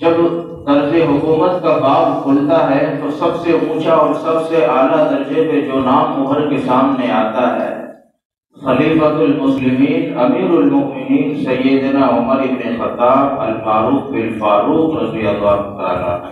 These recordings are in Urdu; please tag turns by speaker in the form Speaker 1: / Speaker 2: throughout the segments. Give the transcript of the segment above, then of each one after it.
Speaker 1: جب طرز حکومت کا باب کھلتا ہے تو سب سے اونچا اور سب سے اعلیٰ درجے پہ جو نام مہر کے سامنے آتا ہے خلیفۃ المسلمین امیر المؤمنین سیدنا عمر بن خطاب الفاروق بالفاروق رضی اللہ تعالیٰ عنہ،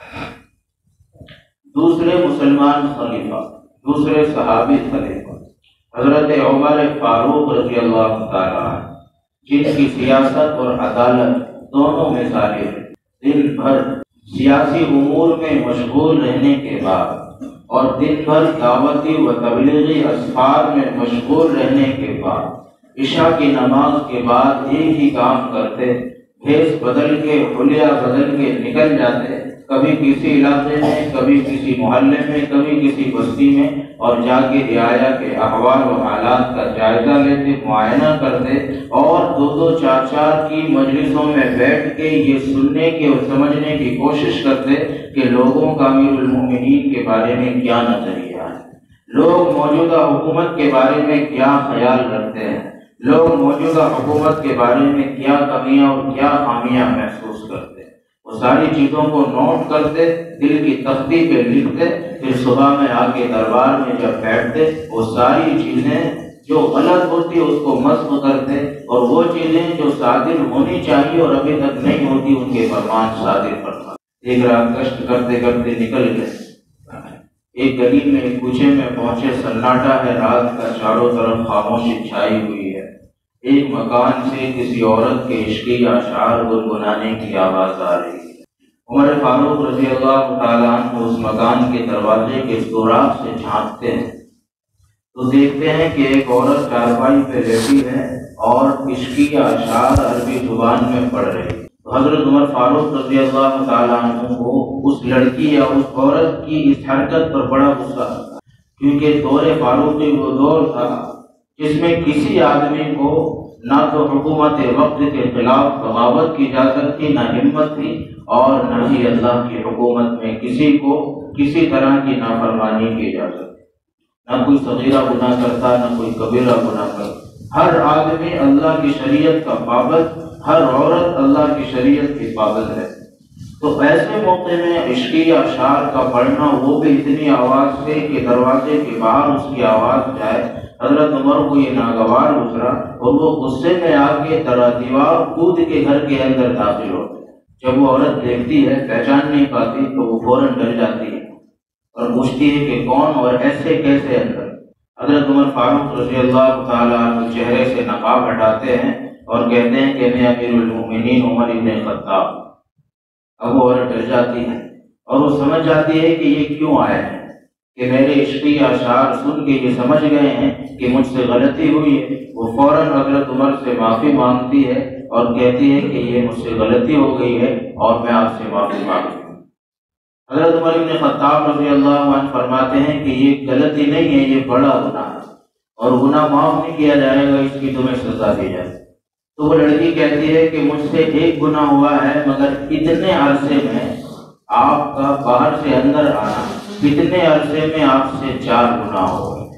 Speaker 1: دوسرے مسلمان خلیفہ، دوسرے صحابی خلیفہ حضرت عمر فاروق رضی اللہ تعالیٰ عنہ، جن کی سیاست اور عدالت دونوں مثالیں ہیں۔ دن بھر سیاسی امور میں مشغول رہنے کے بعد اور دن بھر دعوتی و تبلیغی اسفار میں مشغول رہنے کے بعد عشاء کی نماز کے بعد ایک ہی کام کرتے، بھیس بدل کے حلیہ بدل کے نکل جاتے، کبھی کسی علاقے میں، کبھی کسی محلے میں، کبھی کسی بستی میں، اور جا کے رعایا کے احوال و حالات کا جائزہ لیتے، معائنہ کرتے، اور دو چار چار کی مجلسوں میں بیٹھ کے یہ سننے کی اور سمجھنے کی کوشش کرتے کہ لوگوں کا امیر المومنین کے بارے میں کیا نظریہ ہے، لوگ موجودہ حکومت کے بارے میں کیا خیال رکھتے ہیں، لوگ موجودہ حکومت کے بارے میں کیا کمیاں اور کیا خامیاں محسوس کرتے۔ وہ ساری چیزوں کو نوٹ کرتے، دل کی تختی پہ لکھتے، پھر صبح میں آ کے دربار میں جب بیٹھتے وہ ساری چیزیں جو غلط ہوتی اس کو مسخ کرتے، اور وہ چیزیں جو صادر ہونی چاہیے اور ابھی تک نہیں ہوتی ان کے فرمان صادر فرماتے۔ ایک رات گشت کرتے کرتے نکل گئے، ایک گلی میں ایک کوچے میں پہنچے، سناٹا ہے، رات کا چاروں طرف خاموشی چھائی ہوئی ہے۔ ایک مکان سے کسی عورت کے عشقی اشعار گنگنانے کی آواز آ رہی ہے۔ عمر فاروق رضی اللہ تعالیٰ عنہ اس مکان کے دروازے کے سوراخ سے جھانکتے ہیں تو دیکھتے ہیں کہ ایک عورت چارپائی پہ لیٹی ہے اور عشقی اشعار عربی زبان میں پڑھ رہی ہے۔ تو حضرت عمر فاروق رضی اللہ تعالیٰ عنہ کو اس لڑکی یا اس عورت کی اس حرکت پر بڑا غصہ آتا، کیونکہ دور فاروقی وہ دور تھا جس میں کسی آدمی کو نہ تو حکومت وقت کے خلاف بغاوت کی اجازت تھی، نہ ہمت تھی، اور نہ ہی اللہ کی حکومت میں کسی کو کسی طرح کی نافرمانی کی اجازت تھی۔ نہ کوئی صغیرہ گناہ کرتا، نہ کوئی کبیرہ گناہ کرتا، ہر آدمی اللہ کی شریعت کا پابند، ہر عورت اللہ کی شریعت کی پابند ہے۔ تو ایسے موقع میں عشقی اشعار کا پڑھنا، وہ بھی اتنی آواز سے کہ دروازے کے باہر اس کی آواز جائے، حضرت عمر کو یہ ناگوار گزرا اور وہ غصے میں آ کے دیوار کود کے گھر کے اندر داخل ہوتے۔ جب وہ عورت دیکھتی ہے، پہچان نہیں پاتی، تو وہ فوراً ڈر جاتی ہے اور پوچھتی ہے کہ کون اور ایسے کیسے اندر۔ حضرت عمر فاروق رضی اللہ تعالیٰ عنہ چہرے سے نقاب ہٹاتے ہیں اور کہتے ہیں کہ میں امیر المؤمنین عمر بن خطاب۔ اب وہ عورت ڈر جاتی ہے اور وہ سمجھ جاتی ہے کہ یہ کیوں آئے ہیں، کہ میرے عشقی اشعار سن کے یہ سمجھ گئے ہیں کہ مجھ سے غلطی ہوئی ہے۔ وہ فوراً حضرت عمر سے معافی مانگتی ہے اور کہتی ہے کہ یہ مجھ سے غلطی ہو گئی ہے اور میں آپ سے معافی مانگتی ہوں۔ حضرت عمر بن خطاب رضی اللہ عنہ فرماتے ہیں کہ یہ غلطی نہیں ہے، یہ بڑا گناہ ہے اور گناہ معاف نہیں کیا جائے گا، اس کی تمہیں سزا دی جائے۔ تو وہ لڑکی کہتی ہے کہ مجھ سے ایک گناہ ہوا ہے، مگر اتنے عرصے میں آپ کا باہر سے اندر آنا، اتنے عرصے میں آپ سے 4 گناہ ہو گئے۔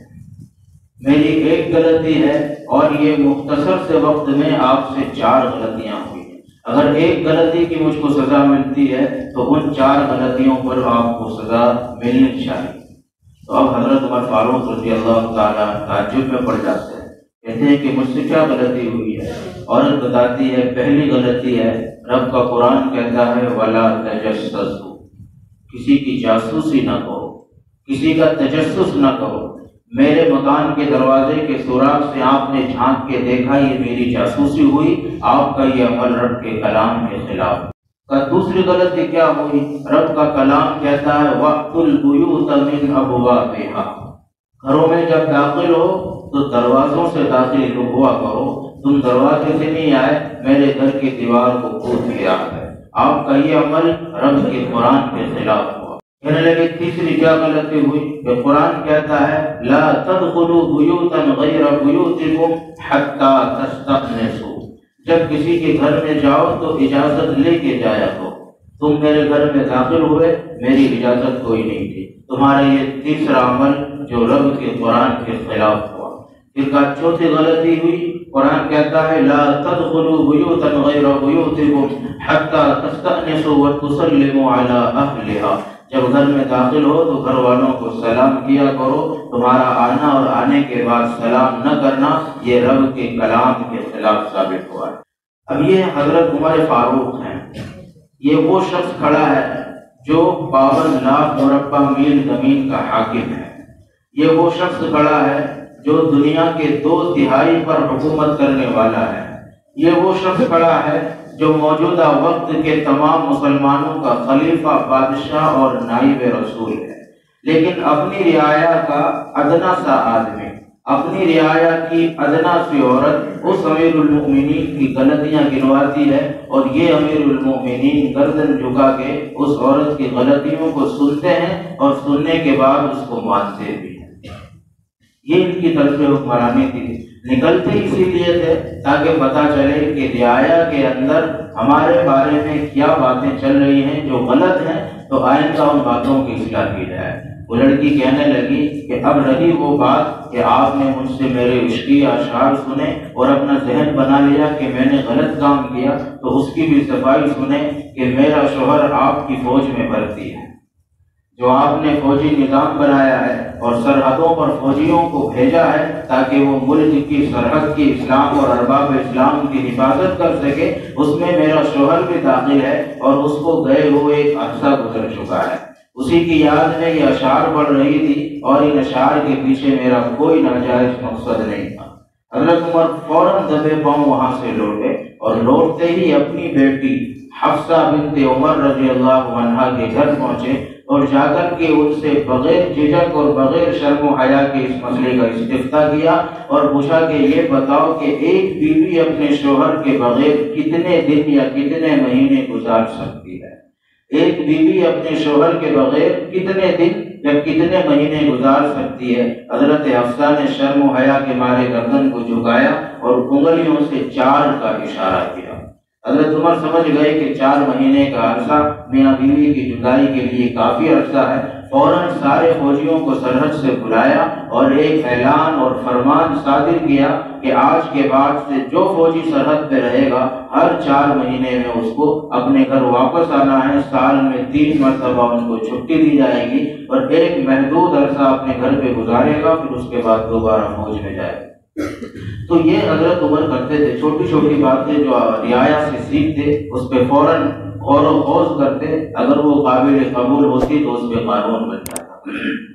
Speaker 1: میری ایک غلطی ہے اور یہ مختصر سے وقت میں آپ سے 4 غلطیاں ہوئی ہیں۔ اگر ایک غلطی کی مجھ کو سزا ملتی ہے تو ان 4 غلطیوں پر آپ کو سزا ملنی چاہیے۔ تو اب حضرت عمر فاروق رضی اللہ تعالیٰ تعجب میں پڑ جاتے ہیں، کہتے ہیں کہ مجھ سے کیا غلطی ہوئی ہے؟ عورت بتاتی ہے پہلی غلطی ہے، رب کا قرآن کہتا ہے وَلَا تَجَسَّسُوا، کسی کی جاسوسی نہ کرو، کسی کا تجسس نہ کرو۔ میرے مکان کے دروازے کے سوراخ سے آپ نے جھانک کے دیکھا، یہ میری جاسوسی ہوئی، آپ کا یہ عمل رب کے کلام کے خلاف۔ دوسری غلطی کیا ہوئی؟ رب کا کلام کہتا ہے وَأْتُوا الْبُيُوتَ مِنْ أَبْوَابِهَا، گھروں میں جب داخل ہو تو دروازوں سے داخل ہوا کرو، تم دروازے سے نہیں آئے، میرے گھر کی دیوار کو کود کے آ گئے۔ آپ کا یہ عمل رب کے قرآن کے خلاف ہوا۔ کہنے لگے تیسری کیا غلطی ہوئی؟ کہ قرآن کہتا ہے لا تدخلوا بیوتا غیر بیوتکم حتی تستأنسوا، جب کسی کے گھر میں جاؤ تو اجازت لے کے جایا ہو۔ تم میرے گھر میں داخل ہوئے، میری اجازت کوئی نہیں تھی۔ تمہارا یہ تیسرا عمل جو رب کے قرآن کے خلاف ہوا۔ پھر کہا چوتھی غلطی ہوئی، قرآن کہتا ہے لا تدخلوا بیوتا غیر بیوتکم حتی تستأنسوا وتسلموا علی اہلہا، جب گھر میں داخل ہو تو گھر والوں کو سلام کیا کرو، تمہارا آنا اور آنے کے بعد سلام نہ کرنا یہ رب کے کلام کے خلاف ثابت ہوا ہے۔ اب یہ حضرت عمر فاروق ہیں، یہ وہ شخص کھڑا ہے جو 52 لاکھ مربع میل زمین کا حاکم ہے، یہ وہ شخص کھڑا ہے جو دنیا کے 2/3 پر حکومت کرنے والا ہے، یہ وہ شخص کھڑا ہے جو موجودہ وقت کے تمام مسلمانوں کا خلیفہ، بادشاہ اور نائب رسول ہے، لیکن اپنی رعایا کا ادنا سا آدمی، اپنی رعایا کی ادنا سی عورت اس امیر المؤمنین کی غلطیاں گنواتی ہے، اور یہ امیر المؤمنین گردن جھکا کے اس عورت کی غلطیوں کو سنتے ہیں اور سننے کے بعد اس کو مانتے بھی ہیں۔ یہ ان کی طرف حکمرانی تھی، نکلتے اسی لیے تھے تاکہ پتہ چلے کہ رعایا کے اندر ہمارے بارے میں کیا باتیں چل رہی ہیں جو غلط ہیں، تو آئندہ ان باتوں کی اصلاح کی جائے۔ وہ لڑکی کہنے لگی کہ اب رہی وہ بات کہ آپ نے مجھ سے میرے عشقی اشعار سنے اور اپنا ذہن بنا لیا کہ میں نے غلط کام کیا، تو اس کی بھی صفائی سنیں کہ میرا شوہر آپ کی فوج میں بھرتی ہے، جو آپ نے فوجی نظام بنایا ہے اور سرحدوں پر فوجیوں کو بھیجا ہے تاکہ وہ ملک کی سرحد کی اسلام اور ارباب اسلام کی حفاظت کر سکے، اس میں میرا شوہر بھی داخل ہے اور اس کو گئے ہوئے ایک عرصہ گزر چکا ہے، اسی کی یاد میں یہ اشعار پڑھ رہی تھی اور ان اشعار کے پیچھے میرا کوئی ناجائز مقصد نہیں تھا۔ حضرت عمر فوراً دبے پاؤں وہاں سے لوٹے اور لوٹتے ہی اپنی بیٹی حفصہ بنت عمر رضی اللہ عنہا کے گھر پہنچے اور جا کر کے ان سے بغیر جھجک اور بغیر شرم و حیا کے اس مسئلے کا استفتاء کیا اور پوچھا کہ یہ بتاؤ کہ ایک بیوی اپنے شوہر کے بغیر کتنے دن یا کتنے مہینے گزار سکتی ہے؟ ایک بیوی اپنے شوہر کے بغیر کتنے دن یا کتنے مہینے گزار سکتی ہے؟ حضرت حفصہ نے شرم و حیا کے مارے گردن کو جھکایا اور انگلیوں سے 4 کا اشارہ کیا۔ حضرت عمر سمجھ گئے کہ 4 مہینے کا عرصہ میاں بیوی کی جدائی کے لیے کافی عرصہ ہے، فوراً سارے فوجیوں کو سرحد سے بلایا اور ایک اعلان اور فرمان صادر کیا کہ آج کے بعد سے جو فوجی سرحد پہ رہے گا ہر 4 مہینے میں اس کو اپنے گھر واپس آنا ہے، سال میں 3 مرتبہ ان کو چھٹی دی جائے گی اور ایک محدود عرصہ اپنے گھر پہ گزارے گا، پھر اس کے بعد دوبارہ فوج میں جائے گا۔ تو یہ حضرت عمر کرتے تھے، چھوٹی چھوٹی باتیں جو رعایا سے سیکھتے اس پہ فوراً غور و خوض کرتے، اگر وہ قابل قبول ہوتی تو اس پہ قانون بن جاتا۔